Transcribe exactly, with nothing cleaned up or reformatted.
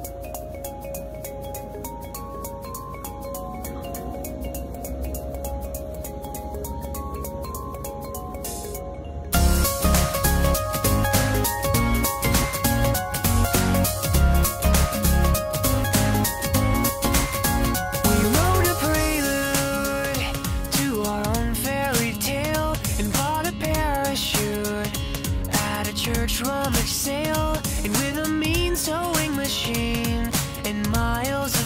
Church rummage sale, and with a mean sewing machine and miles